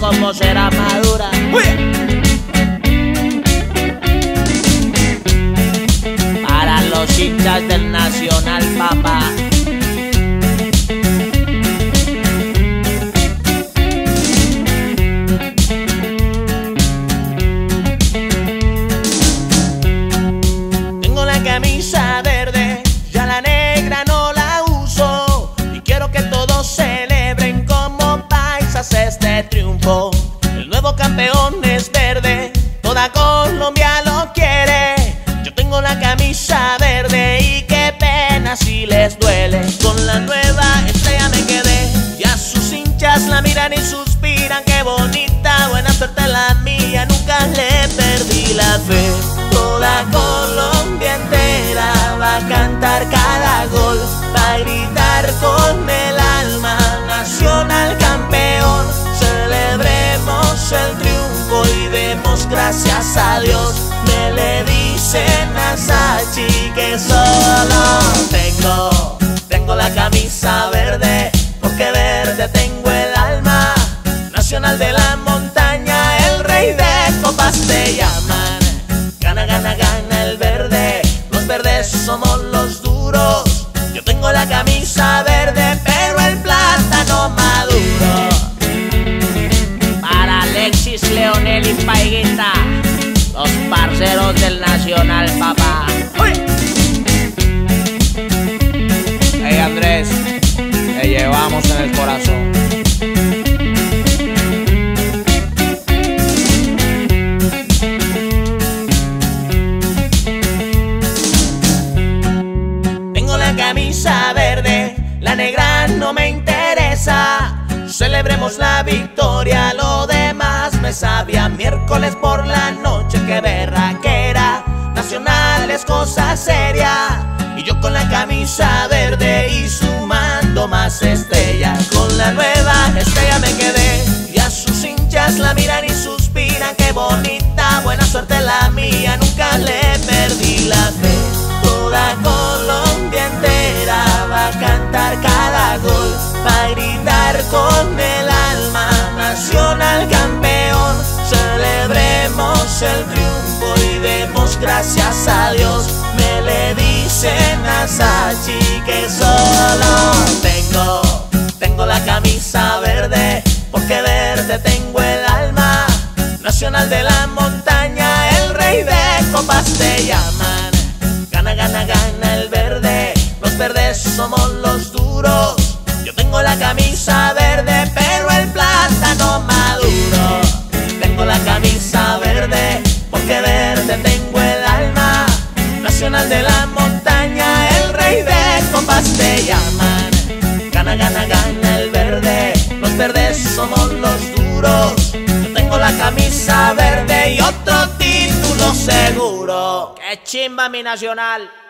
cómo será madura. Para los hinchas del Nacional, papá. Tengo la camisa verde, ya la negra no la uso, y quiero que todos celebren como paisas este triunfo. El nuevo campeón es verde, toda Colombia lo quiere. Yo tengo la camisa verde y qué pena si les duele. Con la nueva estrella me quedé, ya sus hinchas la miran y suspiran. Qué bonita, buena suerte la mía, nunca le perdí la fe. Toda Colombia entera va a cantar cada gol, va a gritar con el alma, Nacional campeón. Celebremos el triunfo y demos gracias a Dios. Me le dicen a Sachi que solo tengo la camisa verde, porque verde tengo el alma. Nacional de la montaña, el rey de copas te llaman. Gana, gana, gana el verde, los verdes somos los duros. Yo tengo la camisa verde, pero el plátano maduro. Para Alexis, Leonel y Paiguita, los parceros del Nacional, papá. Hey Andrés, te llevamos en el corazón. Tengo la camisa verde, la negra no me interesa. Celebremos la victoria, lo demás me sabía miércoles por la noche, qué berraquera. Nacional es cosa seria, y yo con la camisa verde y sumando más estrellas. Con la nueva estrella me quedé, y a sus hinchas la miran y suspiran. Qué bonita, buena suerte la mía, nunca le perdí la fe. Toda Colombia entera va a cantar cada gol, va a gritar con el alma, Nacional campeón. Celebremos el triunfo y demos gracias a Dios. Me le dicen a Sachi que solo tengo la camisa verde, porque verde tengo el alma. Nacional de la montaña, el rey de copas te llaman. Gana, gana, gana el verde, los verdes somos los duros. Yo tengo la camisa verde, pero el plátano maduro. Tengo la camisa verde, porque verde tengo el alma. Nacional de la montaña, el rey de copas te llaman. Gana, gana, gana el verde, los verdes somos los duros. Yo tengo la camisa verde y otro título seguro. ¡Qué chimba mi Nacional!